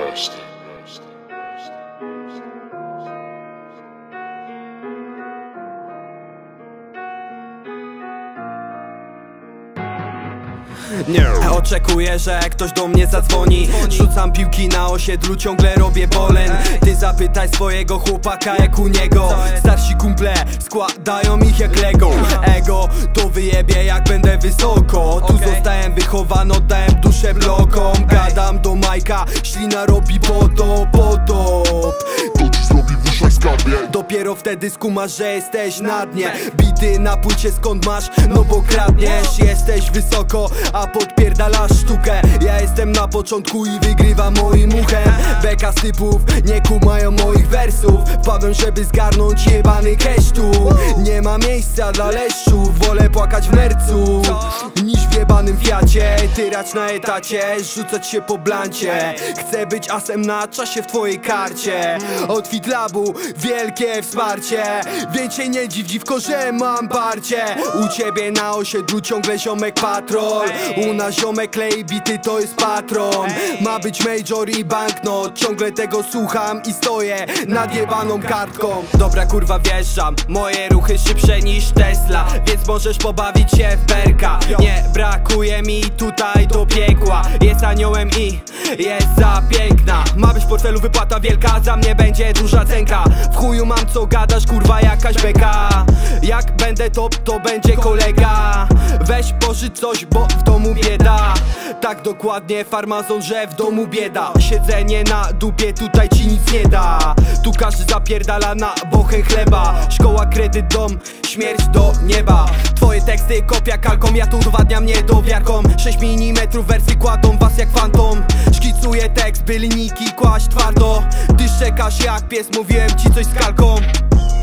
Oczekuję, że ktoś do mnie zadzwoni. Rzucam piłki na osiedlu, ciągle robię bolen. Ty zapytaj swojego chłopaka jak u niego. Starsi kumple składają ich jak Lego. Ego to wyjebie jak będę wysoko. Tu zostałem wychowany, oddałem duszę blokom. Gadam do Majka, ślina robi potop. To ci zrobi w uszach skarbie. Dopiero wtedy skumasz, że jesteś na dnie. Bity na płycie skąd masz? No bo kradniesz. Jesteś wysoko, a podpierdalasz sztukę. Ja jestem na początku i wygrywam moim uchem. Beka z typów nie kumają moich wersów. Wpadłem, żeby zgarnąć jebany cash tu. Nie ma miejsca dla leszczów. Wolę płakać w nercu niż w jebanym Fiacie. Tyrać na etacie, rzucać się po blancie. Chcę być asem na czasie w twojej karcie. Od Fitlabu wielkie wsparcie. Więcej nie dziw, dziwko, że mam parcie. U ciebie na osiedlu ciągle ziomek patrol. U nas ziomek klei bity, to jest patron. Ma być major i banknot. Ciągle tego słucham i stoję nad jebaną kartką. Dobra kurwa, wjeżdżam, moje ruchy szybsze niż Tesla. Więc możesz pobawić się w berka. Nie brakuje mi tutaj do piekła. Jest aniołem i jest za piękna. Ma być w portfelu wypłata wielka, za mnie będzie duża cenka. W chuju mam co gadasz, kurwa jakaś beka. Jak będę top, to będzie kolega. Weź pożycz coś, bo w domu bieda. Tak dokładnie farmazon, że w domu bieda. Siedzenie na dupie tutaj ci nic nie da. Tu każdy zapierdala na bochę chleba. Szkoła, kredyt, dom, śmierć do nieba. Twoje teksty kopia kalką, ja tu udowadniam niedowiarkom. 6 mm wersji kładą was jak fantom. Szkicuję tekst, by linijki kłaść twardo. Ty szczekasz jak pies, mówiłem ci coś z kalką.